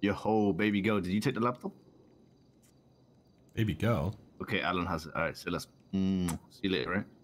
Yo, baby girl, did you take the laptop? Baby girl. Okay, Alan has it. All right, so let's see you later, right?